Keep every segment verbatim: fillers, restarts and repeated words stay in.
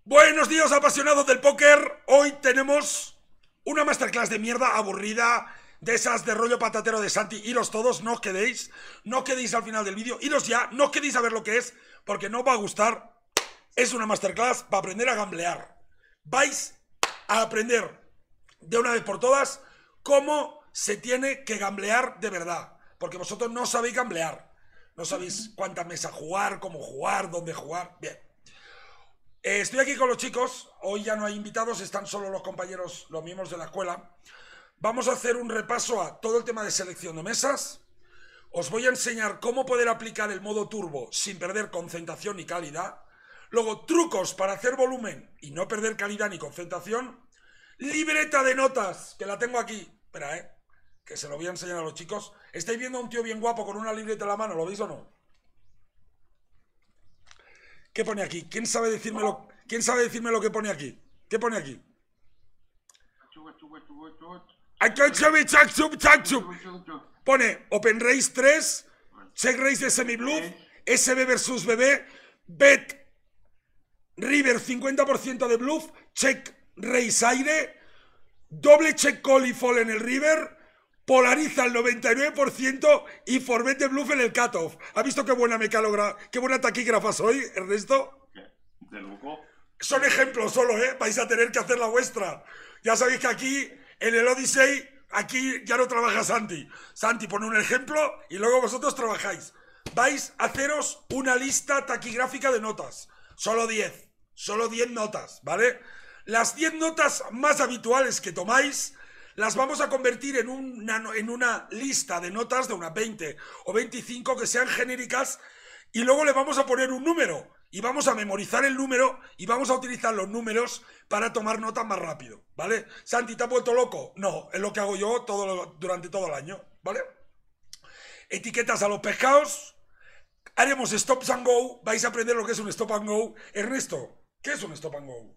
Buenos días, apasionados del póker. Hoy tenemos una masterclass de mierda aburrida, de esas de rollo patatero de Santi. Iros todos, no os quedéis, no quedéis al final del vídeo, iros ya, no os quedéis a ver lo que es, porque no os va a gustar. Es una masterclass para aprender a gamblear. Vais a aprender de una vez por todas cómo se tiene que gamblear de verdad, porque vosotros no sabéis gamblear, no sabéis cuántas mesas jugar, cómo jugar, dónde jugar. Bien. Eh, estoy aquí con los chicos, hoy ya no hay invitados, están solo los compañeros, los miembros de la escuela. Vamos a hacer un repaso a todo el tema de selección de mesas. Os voy a enseñar cómo poder aplicar el modo turbo sin perder concentración ni calidad. Luego, trucos para hacer volumen y no perder calidad ni concentración. Libreta de notas, que la tengo aquí. Espera, eh, que se lo voy a enseñar a los chicos. ¿Estáis viendo a un tío bien guapo con una libreta en la mano? ¿Lo veis o no? ¿Qué pone aquí? ¿Quién sabe decirme lo, ¿quién sabe decirme lo que pone aquí? ¿Qué pone aquí? Pone Open Race tres, Check Race de Semi-Bluff, S B versus B B, Bet River cincuenta por ciento de Bluff, Check Race Aire, doble Check Call y Fall en el River, polariza el noventa y nueve por ciento y forbet de Bluff en el cutoff. ¿Ha visto qué buena mecalogra, qué buena taquígrafa soy, Ernesto? De lujo. Son ejemplos solo, ¿eh? Vais a tener que hacer la vuestra. Ya sabéis que aquí, en el Odyssey, aquí ya no trabaja Santi. Santi pone un ejemplo y luego vosotros trabajáis. Vais a haceros una lista taquigráfica de notas. Solo diez. Solo diez notas, ¿vale? Las diez notas más habituales que tomáis las vamos a convertir en una, en una lista de notas de unas veinte o veinticinco que sean genéricas y luego le vamos a poner un número y vamos a memorizar el número y vamos a utilizar los números para tomar notas más rápido, ¿vale? Santi, ¿te has vuelto loco? No, es lo que hago yo todo, durante todo el año, ¿vale? Etiquetas a los pescados. Haremos stops and go. Vais a aprender lo que es un stop and go. Ernesto, ¿qué es un stop and go?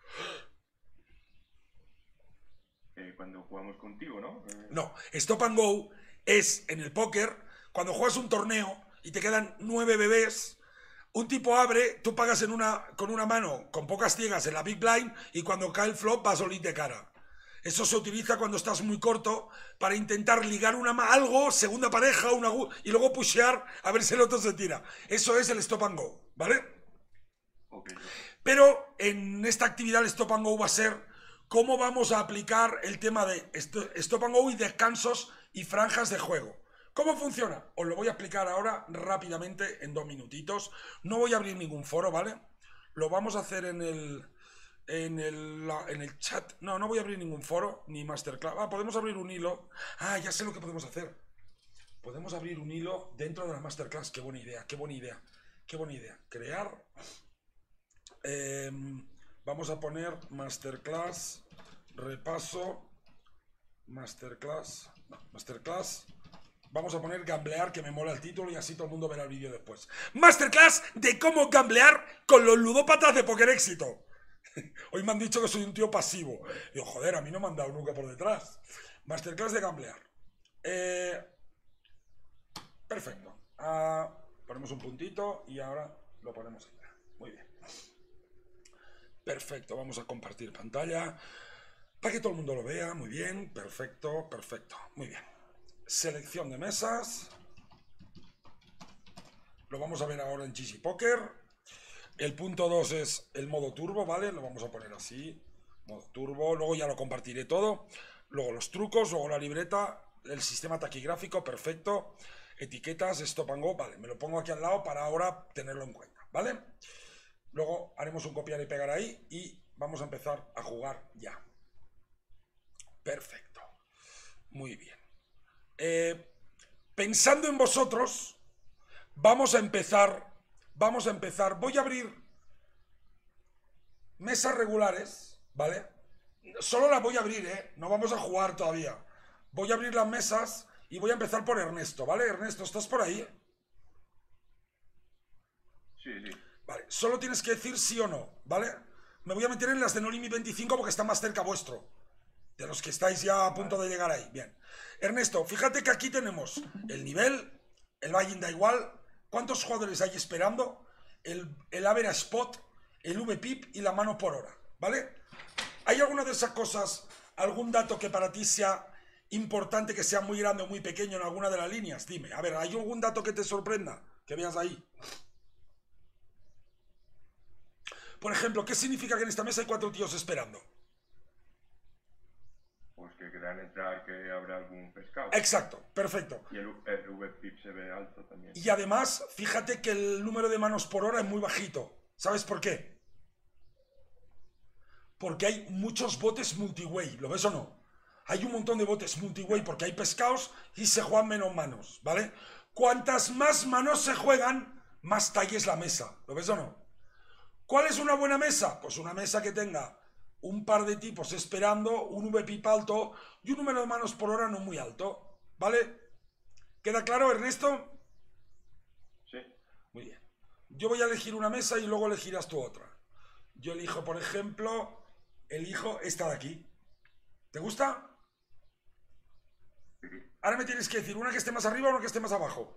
Eh, cuando jugamos contigo, ¿no? Eh... No, stop and go es en el póker, cuando juegas un torneo y te quedan nueve bebés, un tipo abre, tú pagas en una, con una mano, con pocas ciegas en la big blind y cuando cae el flop vas all in de cara. Eso se utiliza cuando estás muy corto para intentar ligar una, algo, segunda pareja, una, y luego pushear a ver si el otro se tira. Eso es el stop and go, ¿vale? Okay. Pero en esta actividad el stop and go va a ser cómo vamos a aplicar el tema de stop and go y descansos y franjas de juego. ¿Cómo funciona? Os lo voy a explicar ahora rápidamente en dos minutitos. No voy a abrir ningún foro, ¿vale? Lo vamos a hacer en el, en el, en el chat. No, no voy a abrir ningún foro ni masterclass. Ah, podemos abrir un hilo. Ah, ya sé lo que podemos hacer. Podemos abrir un hilo dentro de la masterclass. Qué buena idea, qué buena idea. Qué buena idea. Crear. Eh, vamos a poner masterclass, repaso, masterclass, no, masterclass. Vamos a poner gamblear, que me mola el título y así todo el mundo verá el vídeo después. Masterclass de cómo gamblear con los ludópatas de Poker Éxito. Hoy me han dicho que soy un tío pasivo. Digo, joder, a mí no me han dado nunca por detrás. Masterclass de gamblear. Eh, perfecto. Ah, ponemos un puntito y ahora lo ponemos ahí. Muy bien. Perfecto, vamos a compartir pantalla para que todo el mundo lo vea. Muy bien, perfecto, perfecto. Muy bien. Selección de mesas. Lo vamos a ver ahora en G G Poker. El punto dos es el modo turbo, ¿vale? Lo vamos a poner así. Modo turbo. Luego ya lo compartiré todo. Luego los trucos, luego la libreta, el sistema taquigráfico, perfecto. Etiquetas, stop and go. Vale, me lo pongo aquí al lado para ahora tenerlo en cuenta, ¿vale? Luego haremos un copiar y pegar ahí y vamos a empezar a jugar ya. Perfecto. Muy bien. Eh, pensando en vosotros, vamos a empezar, vamos a empezar, voy a abrir mesas regulares, ¿vale? Solo las voy a abrir, ¿eh? No vamos a jugar todavía. Voy a abrir las mesas y voy a empezar por Ernesto, ¿vale? Ernesto, ¿estás por ahí? Sí, sí. Vale, solo tienes que decir sí o no, ¿vale? Me voy a meter en las de No Limit veinticinco porque están más cerca vuestro. De los que estáis ya a punto de llegar ahí. Bien. Ernesto, fíjate que aquí tenemos el nivel, el buy-in da igual. ¿Cuántos jugadores hay esperando? El, el average spot, el V P I P y la mano por hora, ¿vale? ¿Hay alguna de esas cosas, algún dato que para ti sea importante, que sea muy grande o muy pequeño en alguna de las líneas? Dime, a ver, ¿hay algún dato que te sorprenda? Que veas ahí. Por ejemplo, ¿qué significa que en esta mesa hay cuatro tíos esperando? Pues que quedan entrar, que habrá algún pescado. Exacto, perfecto. Y el, el V P I P se ve alto también. Y además, fíjate que el número de manos por hora es muy bajito. ¿Sabes por qué? Porque hay muchos botes multiway, ¿lo ves o no? Hay un montón de botes multiway porque hay pescados y se juegan menos manos, ¿vale? Cuantas más manos se juegan, más talla es la mesa, ¿lo ves o no? ¿Cuál es una buena mesa? Pues una mesa que tenga un par de tipos esperando, un V P I P alto y un número de manos por hora no muy alto, ¿vale? ¿Queda claro, Ernesto? Sí. Muy bien. Yo voy a elegir una mesa y luego elegirás tú otra. Yo elijo, por ejemplo, elijo esta de aquí. ¿Te gusta? Sí. Ahora me tienes que decir una que esté más arriba o una que esté más abajo.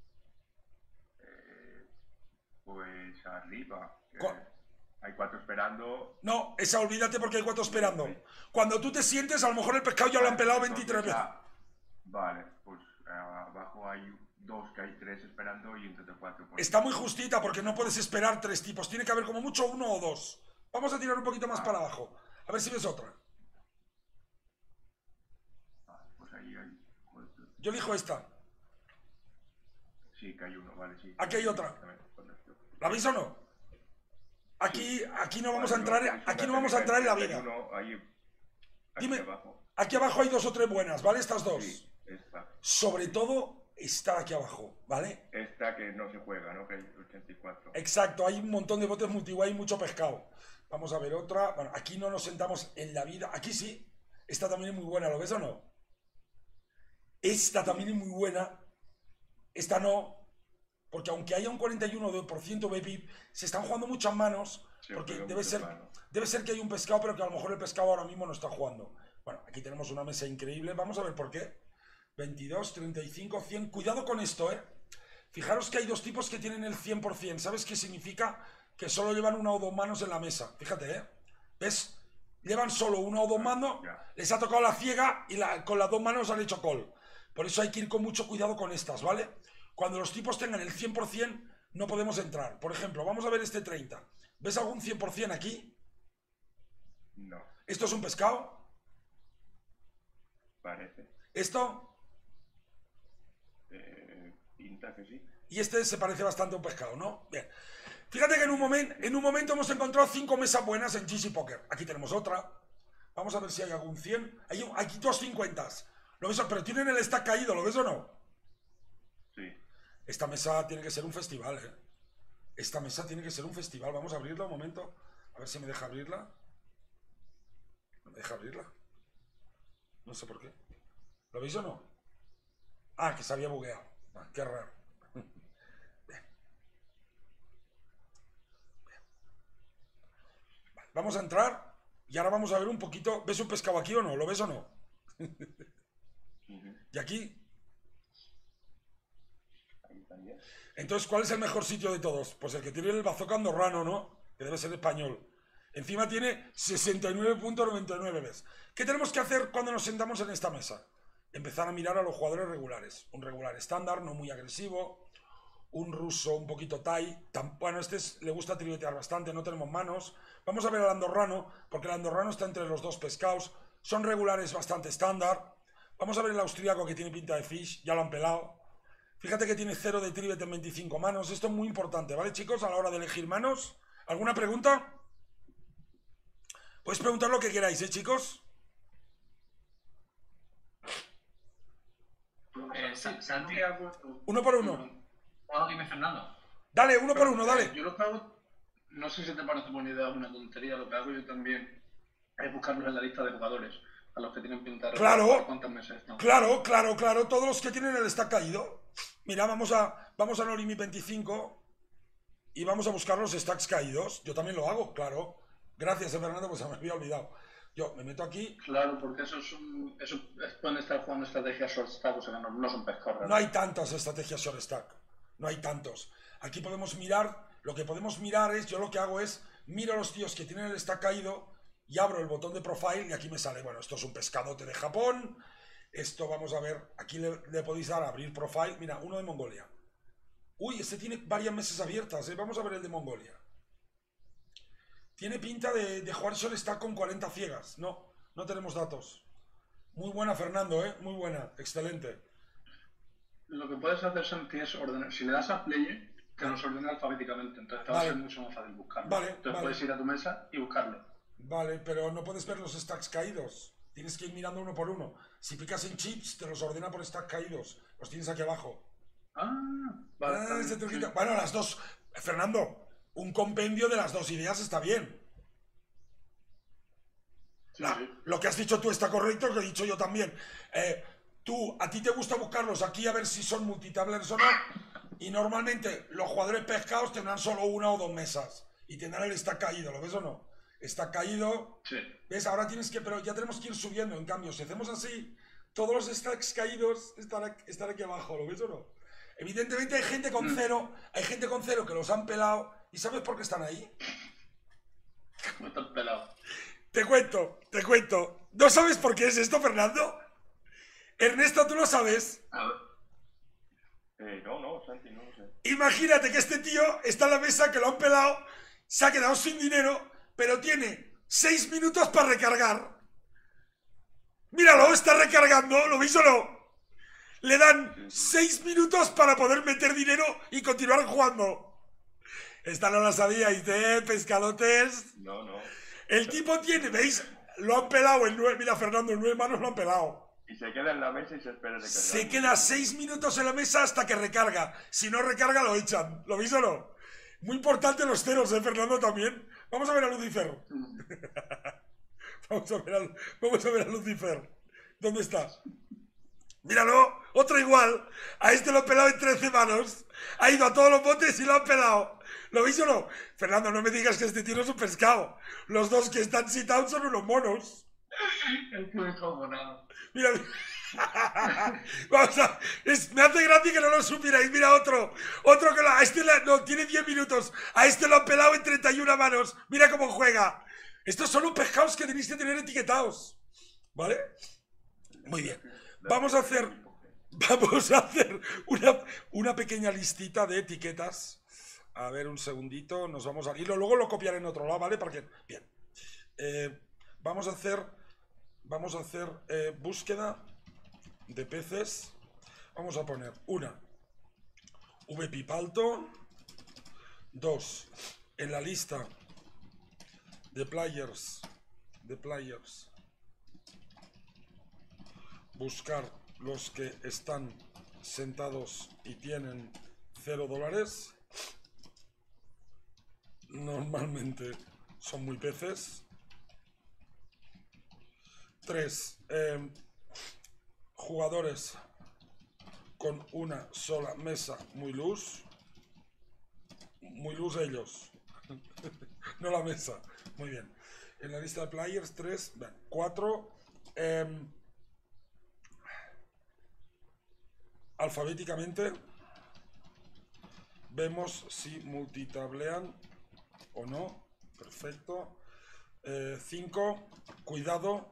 Eh, pues arriba. que ¿Cuál? Hay cuatro esperando. No, esa olvídate porque hay cuatro esperando. Cuando tú te sientes, a lo mejor el pescado ya lo han pelado veintitrés veces. Vale, pues eh, abajo hay dos, que hay tres esperando y entre cuatro. Pues... Está muy justita porque no puedes esperar tres tipos. Tiene que haber como mucho uno o dos. Vamos a tirar un poquito más Ah. para abajo. A ver si ves otra. Ah, pues ahí hay cuatro. Yo elijo esta. Sí, que hay uno, vale, sí. Aquí hay otra. ¿La veis o no? Aquí, aquí no vamos a entrar, aquí no vamos a entrar en la vida. Uno, ahí, aquí Dime, abajo. aquí abajo hay dos o tres buenas, ¿vale? Estas dos. Sí, esta. Sobre todo, esta de aquí abajo, ¿vale? Esta que no se juega, ¿no? Que hay ochenta y cuatro. Exacto, hay un montón de botes multiway y mucho pescado. Vamos a ver otra. Bueno, aquí no nos sentamos en la vida. Aquí sí. Esta también es muy buena, ¿lo ves o no? Esta también es muy buena. Esta no. Porque aunque haya un cuarenta y uno por ciento V P I P, se están jugando muchas manos. Sí, Porque pero debe mucho ser, plano. debe ser que hay un pescado, pero que a lo mejor el pescado ahora mismo no está jugando. Bueno, aquí tenemos una mesa increíble. Vamos a ver por qué. veintidós, treinta y cinco, cien. Cuidado con esto, ¿eh? Fijaros que hay dos tipos que tienen el cien por cien. ¿Sabes qué significa? Que solo llevan una o dos manos en la mesa. Fíjate, ¿eh? ¿Ves? Llevan solo una o dos manos, Ya. les ha tocado la ciega y la- con las dos manos han hecho call. Por eso hay que ir con mucho cuidado con estas, ¿vale? Cuando los tipos tengan el cien por cien, no podemos entrar. Por ejemplo, vamos a ver este treinta. ¿Ves algún cien por cien aquí? No, ¿Esto es un pescado? parece. ¿Esto? Eh, pinta que sí. Y este se parece bastante a un pescado, ¿no? Bien. Fíjate que en un, momento, en un momento hemos encontrado cinco mesas buenas en G G Poker. Aquí tenemos otra. Vamos a ver si hay algún cien. Hay un- aquí dos cincuenta. ¿Lo ves? Pero tienen el stack caído, ¿lo ves o no? Sí. Esta mesa tiene que ser un festival, ¿eh? Esta mesa tiene que ser un festival. Vamos a abrirla un momento. A ver si me deja abrirla. ¿No me deja abrirla? No sé por qué. ¿Lo veis o no? Ah, que se había bugueado. Ah, qué raro. Bien. Bien. Vale, vamos a entrar y ahora vamos a ver un poquito. ¿Ves un pescado aquí o no? ¿Lo ves o no? Ujú. Y aquí. Ahí también. Entonces, ¿cuál es el mejor sitio de todos? Pues el que tiene el bazooka andorrano, ¿no? Que debe ser español. Encima tiene sesenta y nueve punto noventa y nueve, ¿ves? ¿Qué tenemos que hacer cuando nos sentamos en esta mesa? Empezar a mirar a los jugadores regulares. Un regular estándar, no muy agresivo. Un ruso un poquito Thai. Tan, bueno, este es, le gusta trivetear bastante, no tenemos manos. Vamos a ver al andorrano, porque el andorrano está entre los dos pescados. Son regulares bastante estándar. Vamos a ver el austriaco que tiene pinta de fish, ya lo han pelado. Fíjate que tiene cero de trivet en veinticinco manos. Esto es muy importante, ¿vale, chicos? A la hora de elegir manos. ¿Alguna pregunta? Podéis preguntar lo que queráis, ¿eh, chicos? Eh, sí, Santiago. Uno por uno. Ah, dime, Fernando. Dale, uno por uno, Eh, dale. yo lo que hago, no sé si te parece buena idea o una tontería, lo que hago yo también es buscarlos en la lista de jugadores, a los que tienen pinta de Claro. cuántas mesas están. Claro, claro, claro. Todos los que tienen el stack caído. Mira, vamos a, vamos a Norimi veinticinco y vamos a buscar los stacks caídos. Yo también lo hago, claro. Gracias, eh, Fernando, pues se me había olvidado. Yo me meto aquí. Claro, porque eso es un, eso es- pueden estar jugando estrategias short stack, o sea que no, no son pescados. No hay tantas estrategias short stack. No hay tantos. Aquí podemos mirar. Lo que podemos mirar es, yo lo que hago es miro a los tíos que tienen el stack caído y abro el botón de profile y aquí me sale, bueno, esto es un pescadote de Japón, esto vamos a ver, aquí le, le podéis dar a abrir profile, mira, uno de Mongolia. Uy, este tiene varias mesas abiertas, ¿eh? Vamos a ver el de Mongolia. Tiene pinta de, de jugar solo stack con cuarenta ciegas, no, no tenemos datos. Muy buena, Fernando, ¿eh? Muy buena, excelente. Lo que puedes hacer, Santi, es ordenar, si le das a play, te los ordena alfabéticamente, entonces te va Vale. a ser mucho más fácil buscarlo. Vale, entonces vale. puedes ir a tu mesa y buscarlo. Vale, pero no puedes ver los stacks caídos. Tienes que ir mirando uno por uno. Si picas en chips, te los ordena por stacks caídos. Los tienes aquí abajo. Ah, vale. Ah, está ese bien, truquito. sí. Bueno, las dos. Fernando, un compendio de las dos ideas está bien. Sí, La- sí. Lo que has dicho tú está correcto, lo que he dicho yo también. Eh, tú, a ti te gusta buscarlos aquí a ver si son multitablers o no. Y normalmente los jugadores pescados tendrán solo una o dos mesas. Y tendrán el stack caído, ¿lo ves o no? Está caído. Sí. ¿Ves? Ahora tienes que, pero ya tenemos que ir subiendo. En cambio, si hacemos así, todos los stacks caídos están, están aquí abajo, ¿lo ves o no? Evidentemente hay gente con cero, hay gente con cero que los han pelado. ¿Y sabes por qué están ahí? ¿Cómo estás pelado? Te cuento, te cuento. ¿No sabes por qué es esto, Fernando? Ernesto, ¿tú lo sabes? A ver. Eh, no, no, Santi, no lo sé. Imagínate que este tío está en la mesa, que lo han pelado, se ha quedado sin dinero, pero tiene seis minutos para recargar. Míralo, está recargando, ¿lo veis o no? Le dan seis minutos para poder meter dinero y continuar jugando. Esta no la sabíais, ¿eh, pescadotes? No, no. El tipo tiene, ¿veis? Lo han pelado en nueve, mira Fernando, en nueve manos lo han pelado. Y se queda en la mesa y se espera recargar. Se queda seis minutos en la mesa hasta que recarga. Si no recarga, lo echan. ¿Lo veis o no? Muy importante los ceros, ¿eh, Fernando? También. Vamos a ver a Lucifer. Vamos a ver a, vamos a ver a Lucifer. ¿Dónde estás? Míralo, otro igual. A este lo he pelado en trece manos. Ha ido a todos los botes y lo han pelado. ¿Lo veis o no? Fernando, no me digas que este tío no es un pescado. Los dos que están citados son unos monos. El tío es como nada. Mira, vamos a, es- me hace gracia que no lo supierais. Mira otro, otro que lo, a este la- no, tiene diez minutos. A este lo han pelado en treinta y una manos. Mira cómo juega. Estos son los pescados que tenéis que tener etiquetados. ¿Vale? Muy bien. Vamos a hacer, vamos a hacer una, una pequeña listita de etiquetas. A ver, un segundito. Nos vamos a ir. Luego lo copiaré en otro lado, ¿vale? Para que, bien. Eh, vamos a hacer, vamos a hacer eh, búsqueda de peces. Vamos a poner una vpip alto, dos en la lista de players, de players, buscar los que están sentados y tienen cero dólares. Normalmente son muy peces. Tres, eh, jugadores con una sola mesa muy loose. Muy loose ellos. No la mesa. Muy bien. En la lista de players, tres, bueno, cuatro. Eh, alfabéticamente vemos si multitablean o no. Perfecto. Eh, cinco, cuidado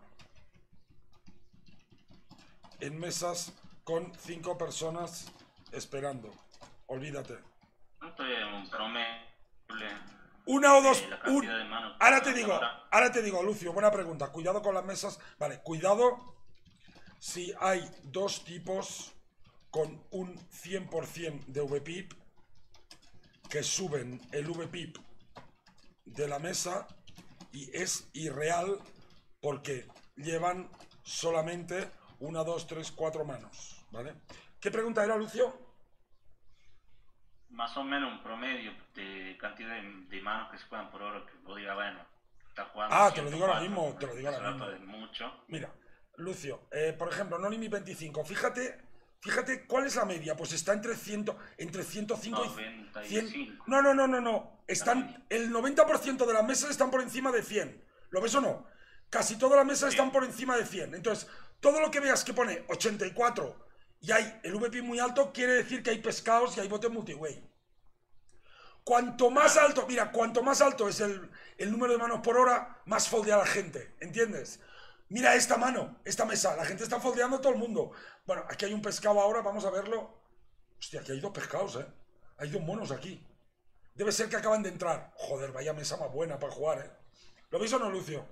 en mesas con cinco personas esperando. Olvídate. ¿Cuánto es un promedio? Una o dos. Eh, la un- cantidad de manos. ahora te digo, Ahora, ahora te digo, Lucio, buena pregunta. Cuidado con las mesas. Vale, cuidado si hay dos tipos con un cien por cien de vpip que suben el vpip de la mesa y es irreal porque llevan solamente una, dos, tres, cuatro manos, ¿vale? ¿Qué pregunta era, Lucio? más o menos un promedio de cantidad de, de manos que se juegan por hora, que vos digas, bueno, está jugando. Ah, te lo digo ahora ciento cuatro, mismo, te lo digo ahora eso mismo. es mucho. Mira, Lucio, eh, por ejemplo, Nonimi veinticinco, fíjate, fíjate cuál es la media, pues está entre, cien, entre ciento cinco noventa y y cien. cinco. No, no, no, no, no, están, el noventa por ciento de las mesas están por encima de cien, ¿lo ves o no? Casi todas las mesas están por encima de cien, entonces, todo lo que veas que pone ochenta y cuatro y hay el V P muy alto, quiere decir que hay pescados y hay botes multiway. Cuanto más alto, mira, cuanto más alto es el, el número de manos por hora, más foldea la gente, ¿entiendes? Mira esta mano, esta mesa, la gente está foldeando todo el mundo. Bueno, aquí hay un pescado ahora, vamos a verlo. Hostia, aquí hay dos pescados, ¿eh? Hay dos monos aquí. Debe ser que acaban de entrar. Joder, vaya mesa más buena para jugar, ¿eh? ¿Lo veis o no, Lucio?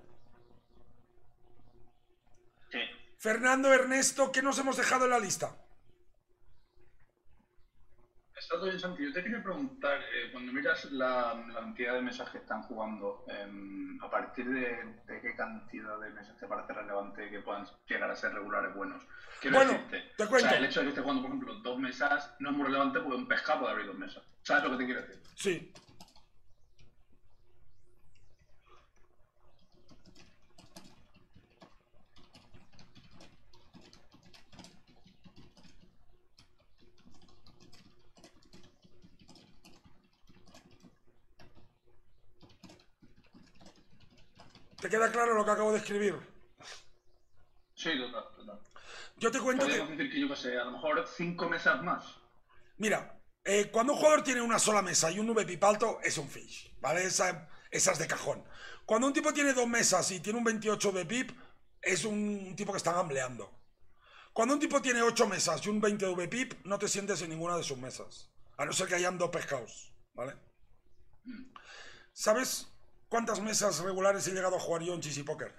Sí. Fernando, Ernesto, ¿qué nos hemos dejado en la lista? Está todo bien, Santi. Yo te quería preguntar, eh, cuando miras la, la cantidad de mesas que están jugando, eh, ¿a partir de, de qué cantidad de mesas te parece relevante que puedan llegar a ser regulares buenos? Quiero Bueno, decirte, te cuento. O sea, el hecho de que esté jugando, por ejemplo, dos mesas no es muy relevante porque un pescado puede abrir dos mesas. ¿Sabes lo que te quiero decir? Sí. ¿Te queda claro lo que acabo de escribir? Sí, total, total. Yo te cuento que... Podríamos decir que yo que sé, a lo mejor cinco mesas más. Mira, eh, cuando un jugador tiene una sola mesa y un V P I P alto, es un fish, ¿vale? Esa, esa es de cajón. Cuando un tipo tiene dos mesas y tiene un veintiocho V P I P, es un tipo que está gambleando. Cuando un tipo tiene ocho mesas y un veinte de V P I P, no te sientes en ninguna de sus mesas. A no ser que hayan dos pescados, ¿vale? ¿Sabes cuántas mesas regulares he llegado a jugar yo en G G Poker?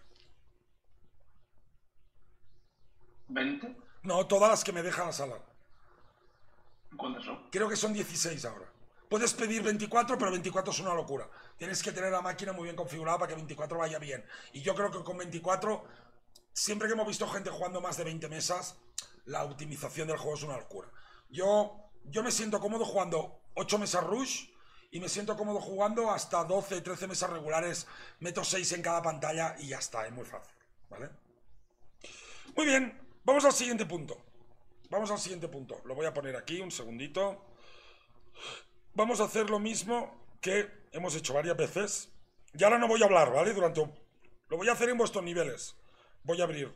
¿veinte? No, todas las que me deja la sala. ¿Cuántas son? Creo que son dieciséis ahora. Puedes pedir veinticuatro, pero veinticuatro es una locura. Tienes que tener la máquina muy bien configurada para que veinticuatro vaya bien. Y yo creo que con veinticuatro, siempre que hemos visto gente jugando más de veinte mesas, la optimización del juego es una locura. Yo, yo me siento cómodo jugando ocho mesas Rush y me siento cómodo jugando hasta doce, trece mesas regulares. Meto seis en cada pantalla y ya está, es muy fácil, ¿vale? Muy bien, vamos al siguiente punto. Vamos al siguiente punto. Lo voy a poner aquí, un segundito. Vamos a hacer lo mismo que hemos hecho varias veces. Y ahora no voy a hablar, ¿vale? Durante... Lo voy a hacer en vuestros niveles. Voy a abrir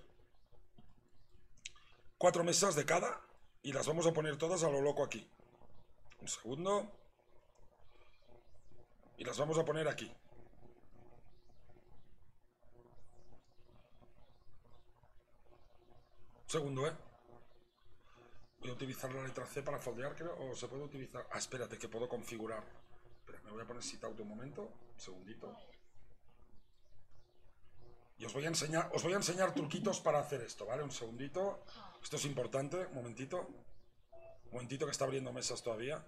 cuatro mesas de cada y las vamos a poner todas a lo loco aquí. Un segundo. Y las vamos a poner aquí. Un segundo, ¿eh? Voy a utilizar la letra C para foldear, creo. O se puede utilizar... Ah, espérate, que puedo configurar. Espera, me voy a poner sit out un momento. Un segundito. Y os voy a enseñar, os voy a enseñar truquitos para hacer esto, ¿vale? Un segundito. Esto es importante. Un momentito. Un momentito que está abriendo mesas todavía.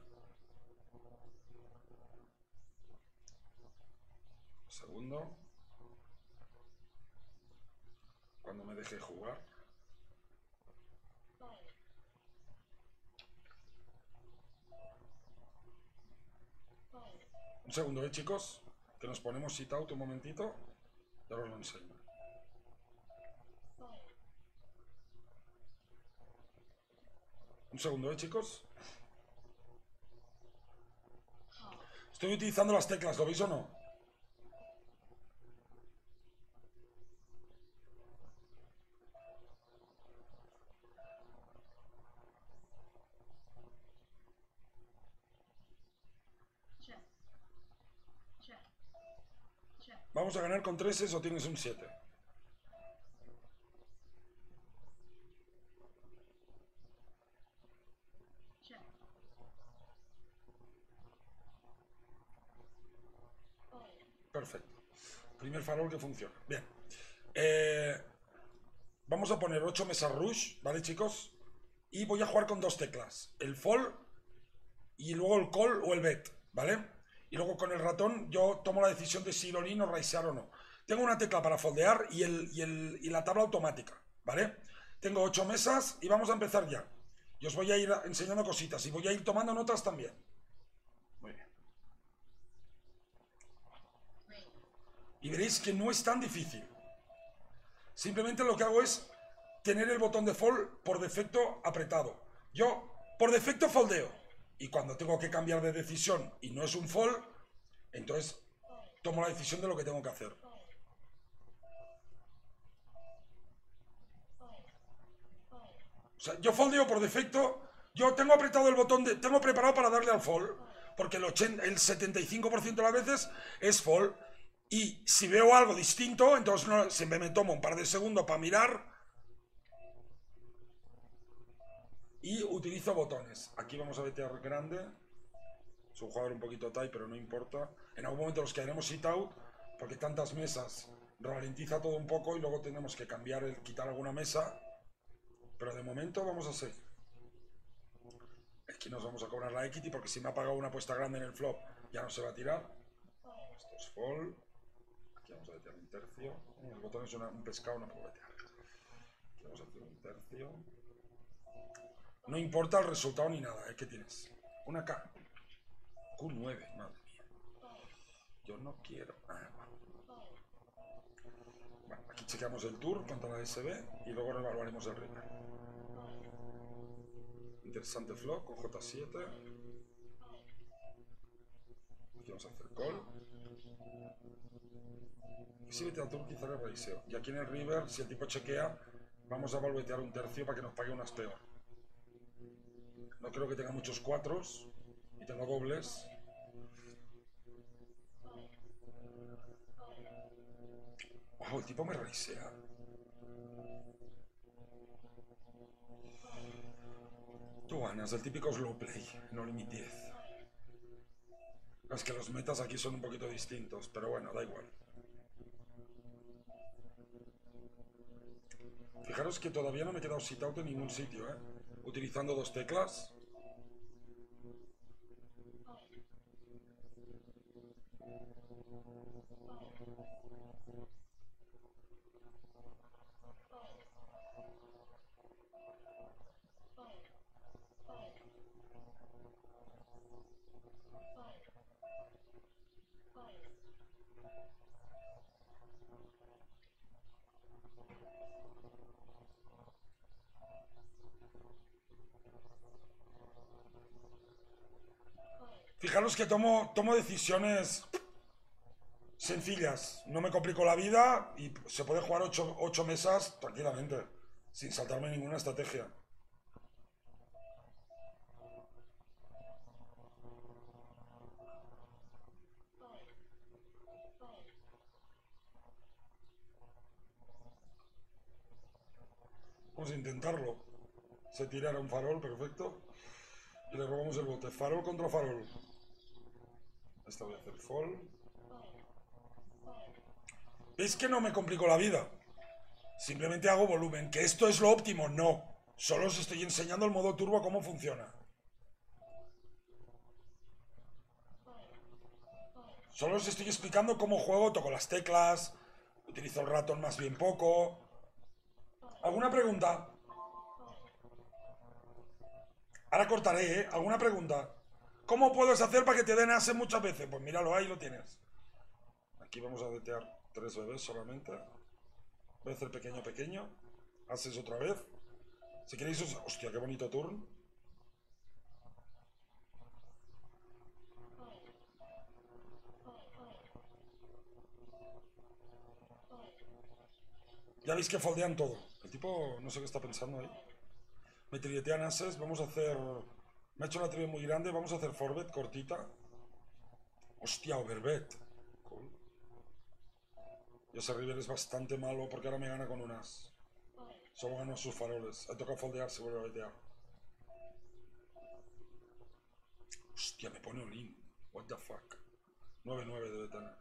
Un segundo. Cuando me deje jugar. Un segundo, ¿eh, chicos? Que nos ponemos sit out un momentito. Y ahora os lo enseño. Un segundo, ¿eh, chicos? Estoy utilizando las teclas, ¿lo veis o no? ¿Vamos a ganar con treses o tienes un siete? Perfecto. Primer farol que funciona. Bien. Eh, vamos a poner ocho mesas rush, ¿vale, chicos? Y voy a jugar con dos teclas. El fall y luego el call o el bet, ¿vale? Y luego con el ratón yo tomo la decisión de si ir all-in o raisear o no. Tengo una tecla para foldear y, el, y, el, y la tabla automática, ¿vale? Tengo ocho mesas y vamos a empezar ya. Y os voy a ir enseñando cositas y voy a ir tomando notas también. Muy bien. Y veréis que no es tan difícil. Simplemente lo que hago es tener el botón de fold por defecto apretado. Yo por defecto foldeo. Y cuando tengo que cambiar de decisión y no es un fold, entonces tomo la decisión de lo que tengo que hacer. O sea, yo foldeo por defecto. Yo tengo apretado el botón de... Tengo preparado para darle al fold. porque el, ochenta, el setenta y cinco por ciento de las veces es fold. Y si veo algo distinto, entonces no, siempre me tomo un par de segundos para mirar y utilizo botones. Aquí vamos a vetear grande. Es un jugador un poquito tight, pero no importa. En algún momento los quedaremos sit out, porque tantas mesas ralentiza todo un poco y luego tenemos que cambiar, el, quitar alguna mesa. Pero de momento vamos a seguir. Aquí nos vamos a cobrar la equity, porque si me ha pagado una apuesta grande en el flop, ya no se va a tirar. Esto es fold. Aquí vamos a vetear un tercio. El botón es una, un pescado, no puedo vetear. Aquí vamos a hacer un tercio. No importa el resultado ni nada, ¿eh? ¿Qué tienes? Una K. Q nueve, madre mía. Yo no quiero. Ah, bueno. Bueno, aquí chequeamos el tour contra la S B y luego evaluaremos el river. Interesante flop con J siete. Aquí vamos a hacer call. Y si vete al tour quizá le raiseo. Y aquí en el river, si el tipo chequea, vamos a valvetear un tercio para que nos pague unas peor. No creo que tenga muchos cuatros. Y tengo dobles. Wow, el tipo me raisea. Tú ganas, el típico slow play, no limit diez. Es que los metas aquí son un poquito distintos, pero bueno, da igual. Fijaros que todavía no me he quedado sit out en ningún sitio, ¿eh? Utilizando dos teclas. Fijaros que tomo, tomo decisiones sencillas. No me complico la vida y se puede jugar ocho, ocho mesas tranquilamente, sin saltarme ninguna estrategia. Vamos a intentarlo. Se tirará un farol, perfecto. Y le robamos el bote. Farol contra farol. Esta voy a hacer fold. ¿Veis que no me complico la vida? Simplemente hago volumen. ¿Que esto es lo óptimo? No. Solo os estoy enseñando el modo turbo cómo funciona. Solo os estoy explicando cómo juego. Toco las teclas. Utilizo el ratón más bien poco. ¿Alguna pregunta? Ahora cortaré, ¿eh? ¿Alguna pregunta? ¿Cómo puedes hacer para que te den ases muchas veces? Pues míralo, ahí lo tienes. Aquí vamos a vetear tres bebés solamente. Voy a hacer pequeño, pequeño. Ases otra vez. Si queréis... Os... Hostia, qué bonito turn. Ya veis que foldean todo. El tipo no sé qué está pensando ahí. Me trilletean ases, vamos a hacer... Me ha hecho una trivia muy grande, vamos a hacer forbet cortita. Hostia, overbet. Cool. Y ese river es bastante malo porque ahora me gana con un as. Solo gano sus faroles. Me toca foldear, se vuelve a vetear. Hostia, me pone all-in. What the fuck. nueve nueve debe tener.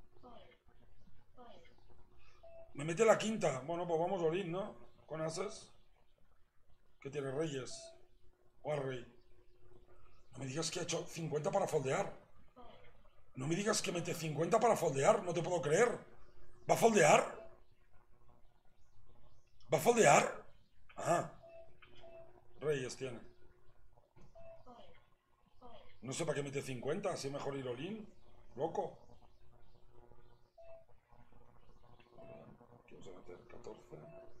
Me mete la quinta. Bueno, pues vamos all-in, ¿no? Con ases. ¿Qué tiene reyes? O al rey. No me digas que ha hecho cincuenta para foldear. No me digas que mete cincuenta para foldear. No te puedo creer. ¿Va a foldear? ¿Va a foldear? Ah. Reyes tiene. No sé para qué mete cincuenta. Así es mejor ir all-in. Loco. Aquí vamos a meter catorce.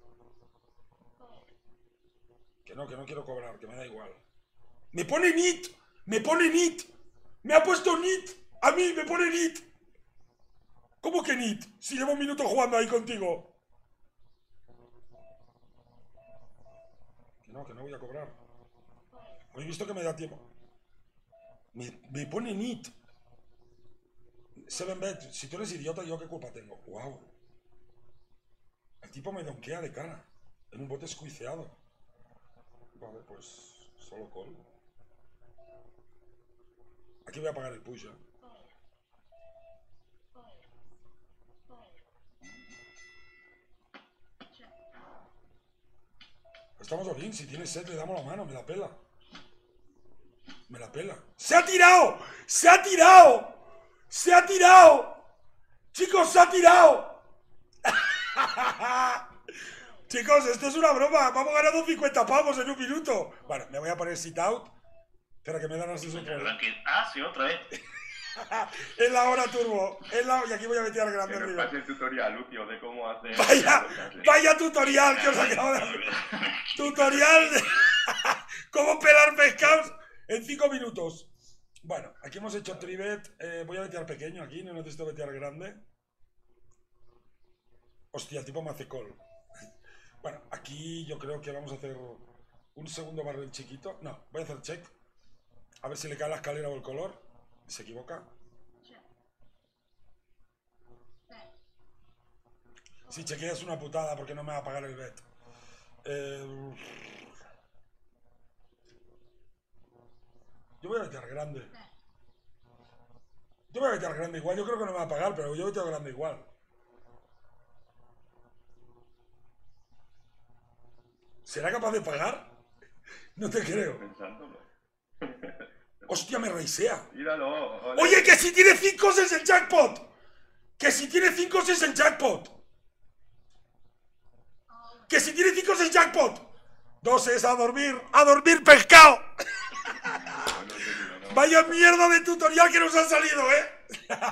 Que no, que no quiero cobrar. Que me da igual. ¡Me pone nit! ¡Me pone nit! ¡Me ha puesto nit! ¡A mí me pone nit! ¿Cómo que nit? Si llevo un minuto jugando ahí contigo. Que no, que no voy a cobrar. Habéis visto que me da tiempo. Me, me pone nit. seven bet, si tú eres idiota, ¿yo qué culpa tengo? Wow. El tipo me donkea de cara. En un bote escuiceado. Vale, pues solo call. Aquí voy a pagar el push, ¿eh? Estamos bien, si tiene set le damos la mano, me la pela. Me la pela. ¡Se ha tirado! ¡Se ha tirado! ¡Se ha tirado! ¡Chicos, se ha tirado! Chicos, esto es una broma. Vamos ganando cincuenta pavos en un minuto. Bueno, me voy a poner sit out. Espera que me dan así su Ah, sí, otra vez. Es la hora turbo. Es la... Y aquí voy a meter al grande. Que nos pase el tutorial, Lucio, de cómo hacer... Vaya, vaya tutorial que os acabo de hacer. Tutorial de... cómo pelar pescados en cinco minutos. Bueno, aquí hemos hecho tribet. Eh, voy a vetear pequeño aquí, no necesito vetear grande. Hostia, el tipo me hace call. Bueno, aquí yo creo que vamos a hacer un segundo barrel chiquito. No, voy a hacer check. A ver si le cae la escalera o el color. Se equivoca. Si chequea es una putada porque no me va a pagar el bet. Eh... Yo voy a vetear grande. Yo voy a vetear grande igual. Yo creo que no me va a pagar, pero yo veteo grande igual. ¿Será capaz de pagar? No te creo. Pensándolo. Hostia, me raisea. Míralo. Oye, que si tiene cinco es el jackpot. Que si tiene cinco es el jackpot. Que si tiene cinco es el jackpot. Dos es a dormir. A dormir pescado. Vaya mierda de tutorial que nos ha salido, ¿eh?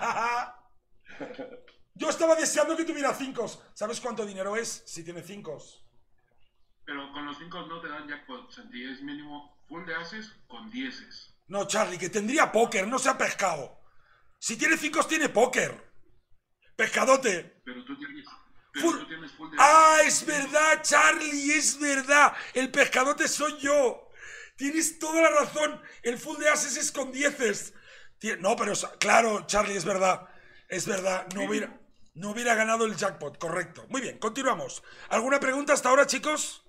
Yo estaba deseando que tuviera cinco. ¿Sabes cuánto dinero es si tiene cinco? Pero con los cinco no te dan jackpot, Santi. Es mínimo full de ases con dieces. No, Charlie, que tendría póker, no sea pescado. Si tiene cinco, tiene póker. Pescadote. Pero tú tienes, pero Full... tú tienes full de ¡Ah, ases. es verdad, Charlie! ¡Es verdad! El pescadote soy yo. Tienes toda la razón. El full de ases es con dieces. No, pero claro, Charlie, es verdad. Es verdad. No hubiera, no hubiera ganado el jackpot, correcto. Muy bien, continuamos. ¿Alguna pregunta hasta ahora, chicos?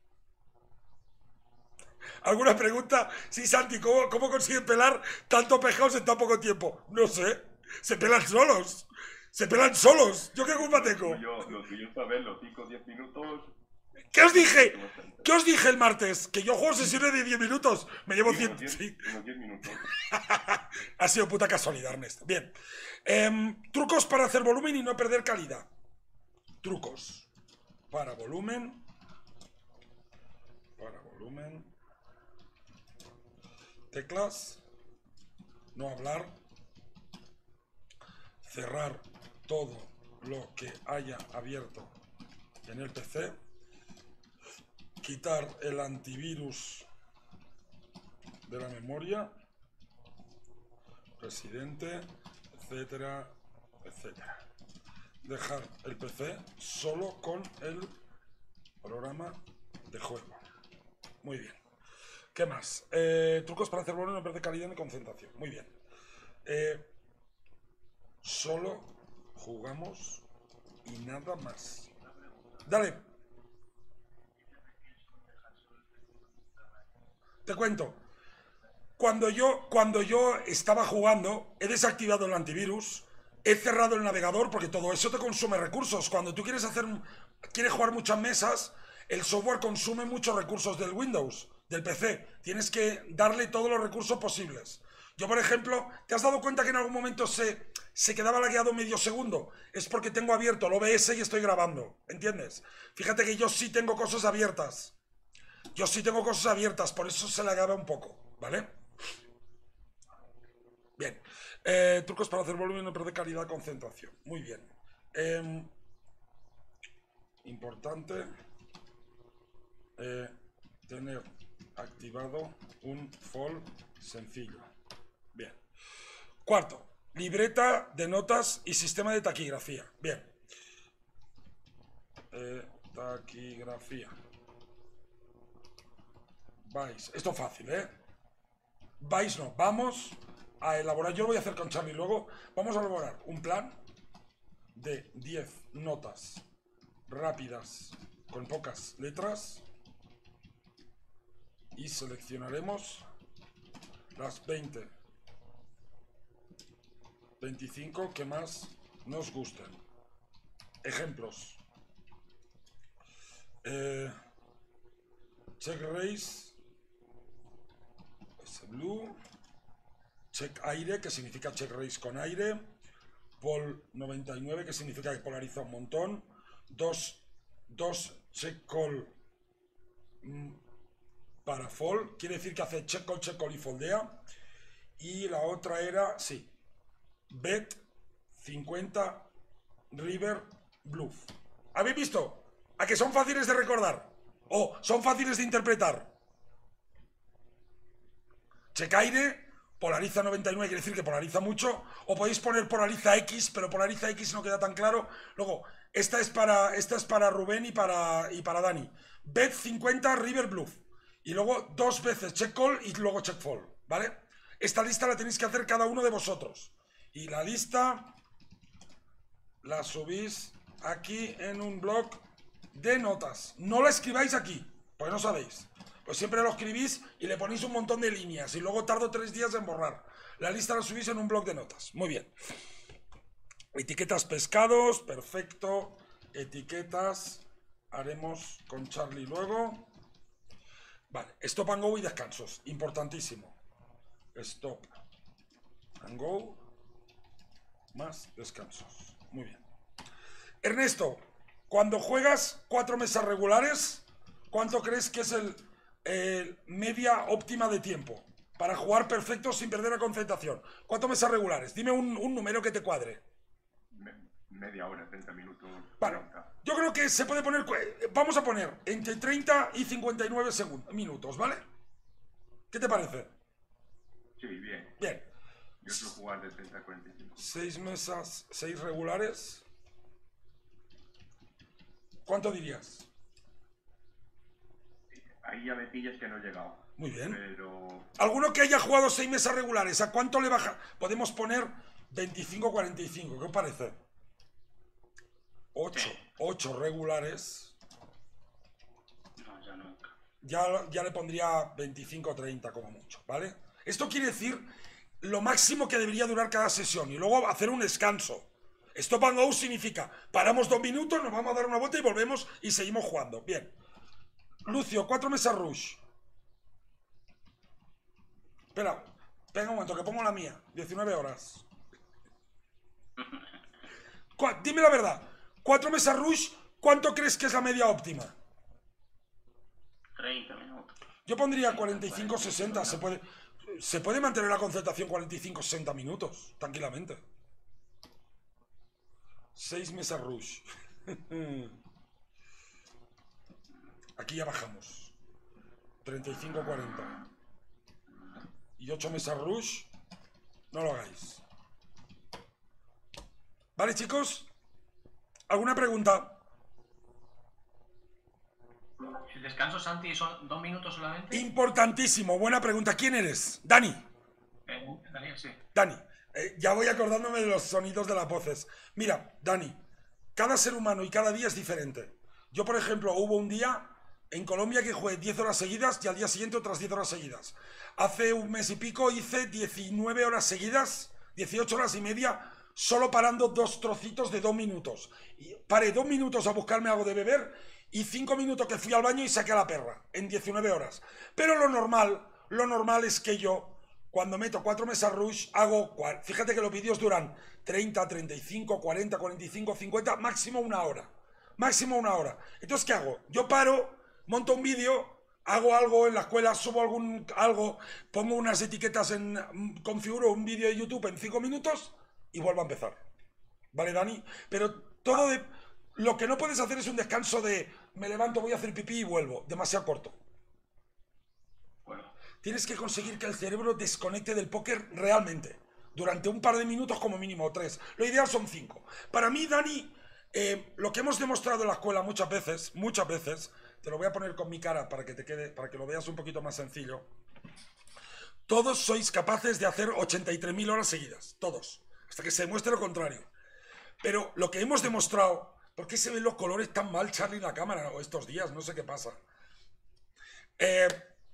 ¿Alguna pregunta? Sí, Santi, ¿cómo, cómo consiguen pelar tanto pescados en tan poco tiempo? No sé. Se pelan solos. Se pelan solos. ¿Yo qué culpa tengo? Lo tuyo, lo tuyo es saber los cinco o diez minutos. ¿Qué os dije? ¿Qué os dije el martes? Que yo juego sesiones de diez minutos. Me llevo cien... Sí. Unos diez minutos. Ha sido puta casualidad, Ernesto. Bien. Eh, trucos para hacer volumen y no perder calidad. Trucos. Para volumen. Para volumen. Teclas. No hablar. Cerrar todo lo que haya abierto en el P C. Quitar el antivirus de la memoria, Residente, etcétera, etcétera. Dejar el P C solo con el programa de juego. Muy bien. ¿Qué más? Eh, trucos para hacer volumen y no perder calidad de concentración. Muy bien. Eh, solo jugamos y nada más. Dale. Te cuento, cuando yo, cuando yo estaba jugando, he desactivado el antivirus, he cerrado el navegador porque todo eso te consume recursos. Cuando tú quieres hacer, quieres jugar muchas mesas, el software consume muchos recursos del Windows, del P C. Tienes que darle todos los recursos posibles. Yo, por ejemplo, ¿te has dado cuenta que en algún momento se, se quedaba lagueado medio segundo? Es porque tengo abierto el O B S y estoy grabando, ¿entiendes? Fíjate que yo sí tengo cosas abiertas. Yo sí tengo cosas abiertas, por eso se lagueaba un poco, ¿vale? Bien. Eh, trucos para hacer volumen y no perder calidad, concentración. Muy bien. Eh, importante eh, tener activado un fall sencillo. Bien. Cuarto, libreta de notas y sistema de taquigrafía. Bien. Eh, taquigrafía. Vais. Esto es fácil, ¿eh? vais no, vamos a elaborar, yo lo voy a hacer con Charlie luego, vamos a elaborar un plan de diez notas rápidas con pocas letras y seleccionaremos las veinte, veinticinco que más nos gusten. Ejemplos. Eh, check race, S blue, check aire, que significa check race con aire, pol noventa y nueve, que significa que polariza un montón, dos, dos check call mm, para fold, quiere decir que hace check call, check call y foldea, y la otra era, sí, bet cincuenta river bluff. ¿Habéis visto? ¿A que son fáciles de recordar? ¿O son fáciles de interpretar? Check aire, polariza noventa y nueve, quiere decir que polariza mucho. O podéis poner polariza X, pero polariza X no queda tan claro. Luego, esta es para, esta es para Rubén y para, y para Dani. Bet cincuenta river bluff. Y luego dos veces check call y luego check fold, ¿vale? Esta lista la tenéis que hacer cada uno de vosotros. Y la lista la subís aquí en un blog de notas. No la escribáis aquí, pues no sabéis. Pues siempre lo escribís y le ponéis un montón de líneas y luego tardo tres días en borrar. La lista la subís en un blog de notas. Muy bien. Etiquetas pescados, perfecto. Etiquetas haremos con Charlie luego. Vale, stop and go y descansos. Importantísimo. Stop and go más descansos. Muy bien. Ernesto, cuando juegas cuatro mesas regulares, ¿cuánto crees que es el, el media óptima de tiempo para jugar perfecto sin perder la concentración? ¿Cuántas mesas regulares? Dime un, un número que te cuadre. Me, media hora, treinta minutos. Bueno, cuarenta. Yo creo que se puede poner, vamos a poner entre treinta y cincuenta y nueve segundos, minutos, ¿vale? ¿Qué te parece? Sí, bien. Bien. Yo suelo jugar de treinta a cuarenta y cinco. Seis mesas, seis regulares. ¿Cuánto dirías? Ahí ya me pillas que no he llegado. Muy bien. Pero... ¿Alguno que haya jugado seis mesas regulares? ¿A cuánto le baja? Podemos poner veinticinco a cuarenta y cinco. ¿Qué os parece? ocho. ocho regulares. No, ya nunca. Ya, ya le pondría veinticinco a treinta como mucho, ¿vale? Esto quiere decir lo máximo que debería durar cada sesión y luego hacer un descanso. Stop and go significa paramos dos minutos, nos vamos a dar una vuelta y volvemos y seguimos jugando. Bien. Lucio, cuatro mesas rush. Espera, espera un momento que pongo la mía. diecinueve horas. Cu- Dime la verdad. Cuatro mesas rush, ¿cuánto crees que es la media óptima? treinta minutos. Yo pondría cuarenta y cinco sesenta. Se puede, se puede mantener la concentración cuarenta y cinco sesenta minutos, tranquilamente. seis mesas rush. Aquí ya bajamos. treinta y cinco cuarenta. Y ocho mesas rush. No lo hagáis. ¿Vale, chicos? ¿Alguna pregunta? ¿El descanso, Santi, son dos minutos solamente? Importantísimo. Buena pregunta. ¿Quién eres? Dani. Eh, Daniel, sí. Dani. Eh, ya voy acordándome de los sonidos de las voces. Mira, Dani. Cada ser humano y cada día es diferente. Yo, por ejemplo, hubo un día en Colombia que jugué diez horas seguidas y al día siguiente otras diez horas seguidas. Hace un mes y pico hice diecinueve horas seguidas, dieciocho horas y media, solo parando dos trocitos de dos minutos. Y paré dos minutos a buscarme algo de beber y cinco minutos que fui al baño y saqué a la perra en diecinueve horas. Pero lo normal, lo normal es que yo, cuando meto cuatro mesas rush, hago, fíjate que los vídeos duran treinta, treinta y cinco, cuarenta, cuarenta y cinco, cincuenta, máximo una hora. Máximo una hora. Entonces, ¿qué hago? Yo paro, monto un vídeo, hago algo en la escuela, subo algún algo, pongo unas etiquetas en, configuro un vídeo de YouTube en cinco minutos y vuelvo a empezar. ¿Vale, Dani? Pero todo de... Lo que no puedes hacer es un descanso de me levanto, voy a hacer pipí y vuelvo. Demasiado corto. Bueno, Tienes que conseguir que el cerebro desconecte del póker realmente. Durante un par de minutos como mínimo, tres. Lo ideal son cinco. Para mí, Dani, eh, lo que hemos demostrado en la escuela muchas veces, muchas veces, te lo voy a poner con mi cara para que te quede, para que lo veas un poquito más sencillo. Todos sois capaces de hacer ochenta y tres mil horas seguidas, todos, hasta que se demuestre lo contrario. Pero lo que hemos demostrado, ¿por qué se ven los colores tan mal, Charlie, en la cámara o estos días? No sé qué pasa. Eh,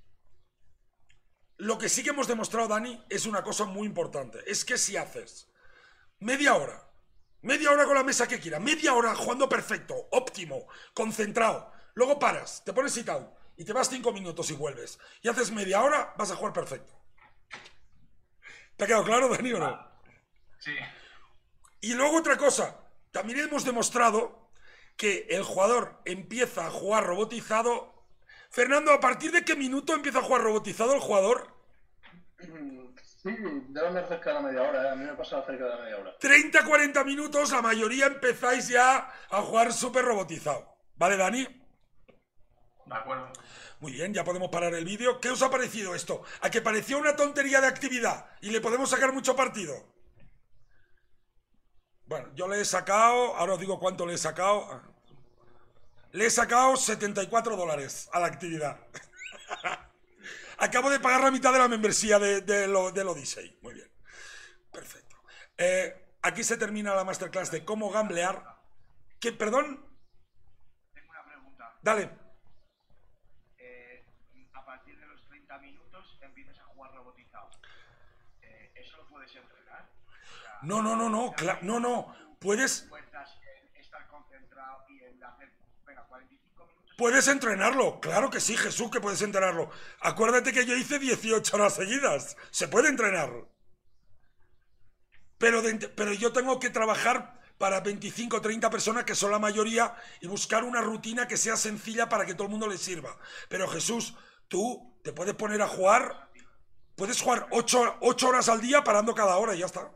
lo que sí que hemos demostrado, Dani, es una cosa muy importante. Es que si haces media hora, media hora con la mesa que quieras, media hora jugando perfecto, óptimo, concentrado, luego paras, te pones sit out y te vas cinco minutos y vuelves, y haces media hora, vas a jugar perfecto. ¿Te ha quedado claro, Dani, o no? Sí. Y luego otra cosa, también hemos demostrado que el jugador empieza a jugar robotizado. Fernando, ¿a partir de qué minuto empieza a jugar robotizado el jugador? Sí, debe ser cerca de la media hora, ¿eh? A mí me pasa cerca de la media hora. treinta a cuarenta minutos, la mayoría empezáis ya a jugar súper robotizado. ¿Vale, Dani? De acuerdo. Muy bien, ya podemos parar el vídeo. ¿Qué os ha parecido esto? ¿A que parecía una tontería de actividad y le podemos sacar mucho partido? Bueno, yo le he sacado, ahora os digo cuánto le he sacado. Le he sacado setenta y cuatro dólares a la actividad. Acabo de pagar la mitad de la membresía de, de lo, del Odyssey. Muy bien. Perfecto. Eh, aquí se termina la masterclass de cómo gamblear. ¿Qué, perdón? Tengo una pregunta. Dale. Eh, a partir de los treinta minutos empiezas a jugar robotizado. Eh, ¿Eso lo puedes entrenar? O sea, No, no, no, no. No, no. Puedes... Fuerzas en estar concentrado y en hacer, venga, cuarenta y cinco minutos. Puedes entrenarlo, claro que sí, Jesús, que puedes entrenarlo. Acuérdate que yo hice dieciocho horas seguidas. Se puede entrenar. Pero, de, pero yo tengo que trabajar para veinticinco o treinta personas, que son la mayoría, y buscar una rutina que sea sencilla para que todo el mundo le sirva. Pero Jesús, tú te puedes poner a jugar, puedes jugar ocho horas al día parando cada hora y ya está.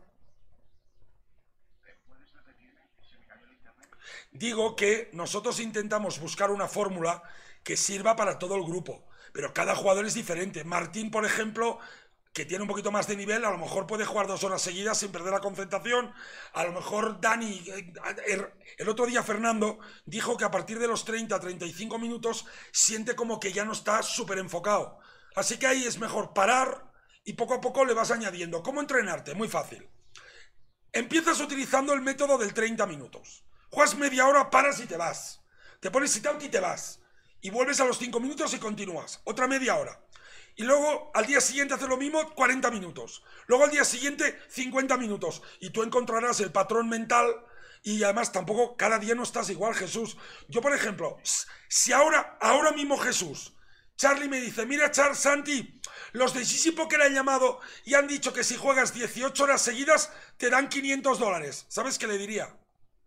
Digo que nosotros intentamos buscar una fórmula que sirva para todo el grupo, pero cada jugador es diferente. Martín, por ejemplo, que tiene un poquito más de nivel, a lo mejor puede jugar dos horas seguidas sin perder la concentración. A lo mejor Dani, el otro día Fernando dijo que a partir de los treinta a treinta y cinco minutos siente como que ya no está súper enfocado. Así que ahí es mejor parar y poco a poco le vas añadiendo. ¿Cómo entrenarte? Muy fácil. Empiezas utilizando el método del treinta minutos. Juegas media hora, paras y te vas. Te pones sit out y te vas. Y vuelves a los cinco minutos y continúas. Otra media hora. Y luego al día siguiente haces lo mismo, cuarenta minutos. Luego al día siguiente, cincuenta minutos. Y tú encontrarás el patrón mental. Y además tampoco cada día no estás igual, Jesús. Yo, por ejemplo, si ahora, ahora mismo Jesús, Charlie me dice, mira, Char, Santi, los de G G Poker han llamado y han dicho que si juegas dieciocho horas seguidas te dan quinientos dólares. ¿Sabes qué le diría?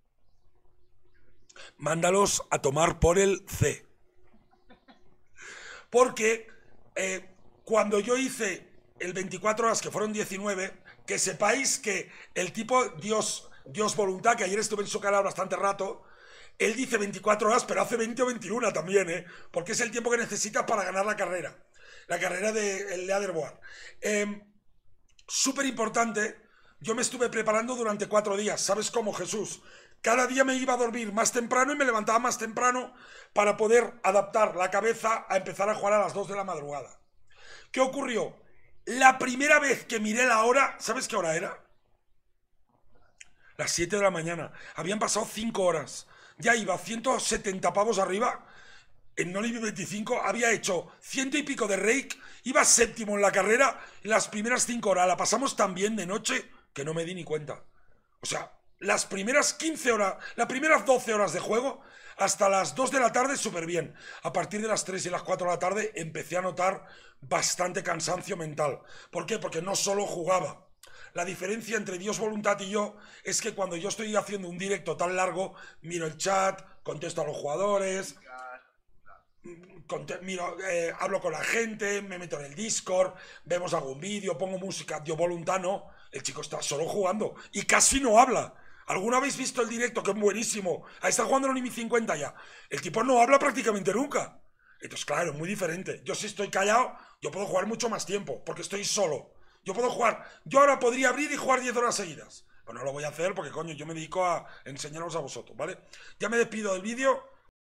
Mándalos a tomar por el C. Porque eh, cuando yo hice el veinticuatro horas, que fueron diecinueve, que sepáis que el tipo Dios, Dios Voluntad, que ayer estuve en su canal bastante rato, él dice veinticuatro horas, pero hace veinte o veintiuno también, ¿eh? Porque es el tiempo que necesitas para ganar la carrera. La carrera del leaderboard. Eh, Súper importante, yo me estuve preparando durante cuatro días. ¿Sabes cómo, Jesús? Cada día me iba a dormir más temprano y me levantaba más temprano para poder adaptar la cabeza a empezar a jugar a las dos de la madrugada. ¿Qué ocurrió? La primera vez que miré la hora, ¿sabes qué hora era? Las siete de la mañana. Habían pasado cinco horas. Ya iba ciento setenta pavos arriba. En No Limit veinticinco había hecho ciento y pico de rake. Iba séptimo en la carrera. Las primeras cinco horas la pasamos tan bien de noche que no me di ni cuenta. O sea, las primeras quince horas, las primeras doce horas de juego, hasta las dos de la tarde súper bien. A partir de las tres y las cuatro de la tarde empecé a notar bastante cansancio mental. ¿Por qué? Porque no solo jugaba. La diferencia entre Dios Voluntad y yo es que cuando yo estoy haciendo un directo tan largo, miro el chat, contesto a los jugadores, miro, eh, hablo con la gente, me meto en el Discord, vemos algún vídeo, pongo música. Dios Voluntad no, el chico está solo jugando y casi no habla. ¿Alguna habéis visto el directo? Que es buenísimo. Ahí está jugando el Onimi cincuenta ya. El tipo no habla prácticamente nunca. Entonces, claro, es muy diferente. Yo si estoy callado, yo puedo jugar mucho más tiempo, porque estoy solo. Yo puedo jugar, yo ahora podría abrir y jugar diez horas seguidas. Pues no lo voy a hacer porque, coño, yo me dedico a enseñaros a vosotros, ¿vale? Ya me despido del vídeo.